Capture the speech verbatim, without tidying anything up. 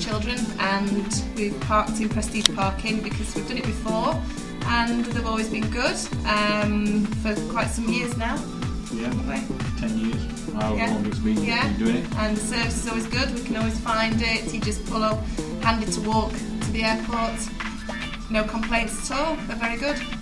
children, and we've parked in Prestige Parking because we've done it before and they've always been good um, for quite some years now. Yeah, ten years, how yeah. long it's been, yeah. been doing it. And the service is always good, we can always find it, you just pull up, handy to walk to the airport, no complaints at all, they're very good.